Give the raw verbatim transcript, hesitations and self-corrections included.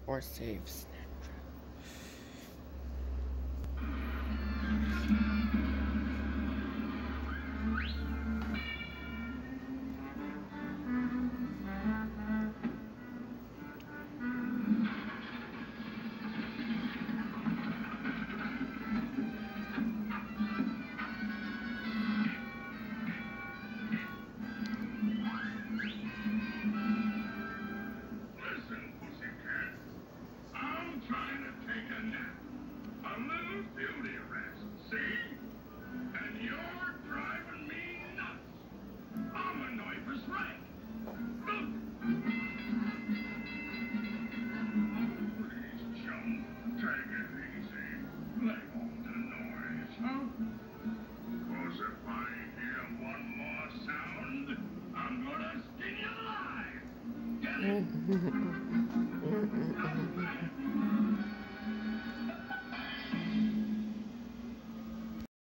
or saves. Listen, pussycat. I'm trying to take a nap. A little beauty rest, see? And you're driving me nuts. I'm a nervous wreck. Look. Please, chum, take it easy. Let off the noise, huh? 'Cause if I hear one more sound, I'm gonna skin you alive. Get it?